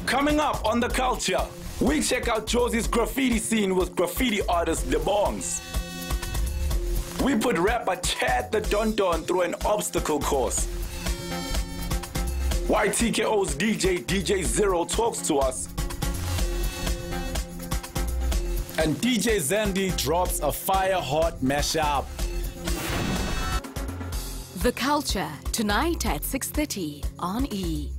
Coming up on The Culture, we check out Josie's graffiti scene with graffiti artist The Bongs. We put rapper Chad the Don Don through an obstacle course. YTKO's DJ Zero talks to us. And DJ Zandy drops a fire-hot mashup. The Culture, tonight at 6:30 on E!